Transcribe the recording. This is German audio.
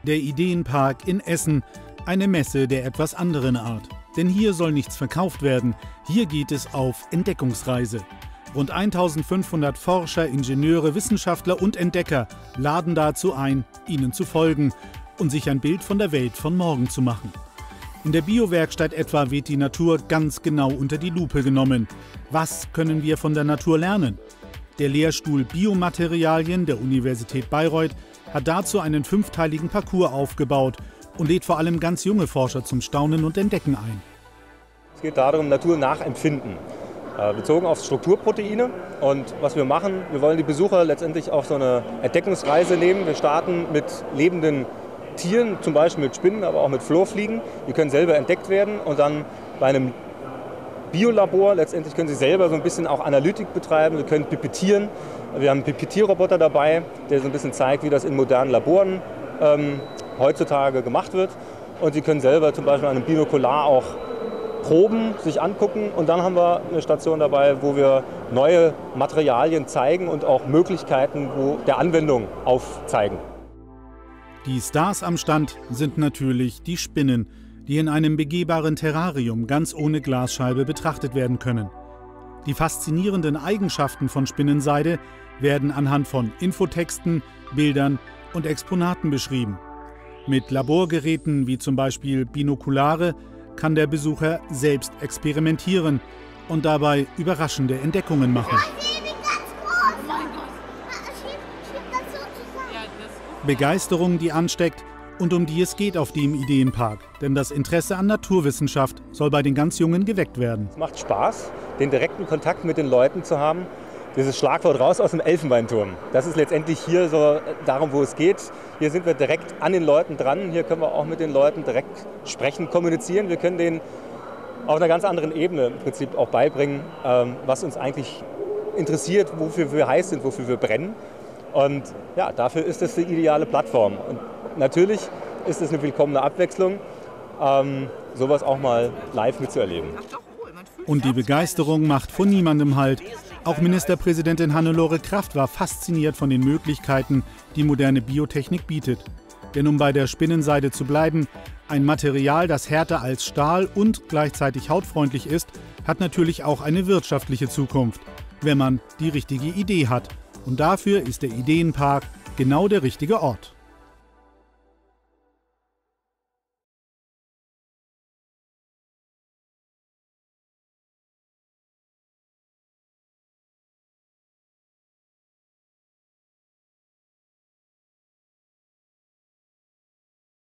Der Ideenpark in Essen, eine Messe der etwas anderen Art. Denn hier soll nichts verkauft werden, hier geht es auf Entdeckungsreise. Rund 1500 Forscher, Ingenieure, Wissenschaftler und Entdecker laden dazu ein, ihnen zu folgen und sich ein Bild von der Welt von morgen zu machen. In der Biowerkstatt etwa wird die Natur ganz genau unter die Lupe genommen. Was können wir von der Natur lernen? Der Lehrstuhl Biomaterialien der Universität Bayreuth hat dazu einen 5-teiligen Parcours aufgebaut und lädt vor allem ganz junge Forscher zum Staunen und Entdecken ein. Es geht darum, Natur nachempfinden, bezogen auf Strukturproteine. Und was wir machen, wir wollen die Besucher letztendlich auf so eine Entdeckungsreise nehmen. Wir starten mit lebenden Tieren, zum Beispiel mit Spinnen, aber auch mit Florfliegen. Die können selber entdeckt werden und dann bei einem Biolabor, letztendlich können Sie selber so ein bisschen auch Analytik betreiben, Sie können pipettieren. Wir haben einen Pipettierroboter dabei, der so ein bisschen zeigt, wie das in modernen Laboren heutzutage gemacht wird. Und Sie können selber zum Beispiel an einem Binokular auch Proben sich angucken. Und dann haben wir eine Station dabei, wo wir neue Materialien zeigen und auch Möglichkeiten der Anwendung aufzeigen. Die Stars am Stand sind natürlich die Spinnen, die in einem begehbaren Terrarium ganz ohne Glasscheibe betrachtet werden können. Die faszinierenden Eigenschaften von Spinnenseide werden anhand von Infotexten, Bildern und Exponaten beschrieben. Mit Laborgeräten wie zum Beispiel Binokulare kann der Besucher selbst experimentieren und dabei überraschende Entdeckungen machen. Begeisterung, die ansteckt und um die es geht auf dem Ideenpark. Denn das Interesse an Naturwissenschaft soll bei den ganz Jungen geweckt werden. Es macht Spaß, den direkten Kontakt mit den Leuten zu haben. Dieses Schlagwort raus aus dem Elfenbeinturm. Das ist letztendlich hier so darum, wo es geht. Hier sind wir direkt an den Leuten dran. Hier können wir auch mit den Leuten direkt sprechen, kommunizieren. Wir können denen auf einer ganz anderen Ebene im Prinzip auch beibringen, was uns eigentlich interessiert, wofür wir heiß sind, wofür wir brennen. Und ja, dafür ist es die ideale Plattform. Und natürlich ist es eine willkommene Abwechslung, sowas auch mal live mitzuerleben. Und die Begeisterung macht vor niemandem Halt. Auch Ministerpräsidentin Hannelore Kraft war fasziniert von den Möglichkeiten, die moderne Biotechnik bietet. Denn um bei der Spinnenseide zu bleiben, ein Material, das härter als Stahl und gleichzeitig hautfreundlich ist, hat natürlich auch eine wirtschaftliche Zukunft, wenn man die richtige Idee hat. Und dafür ist der Ideenpark genau der richtige Ort.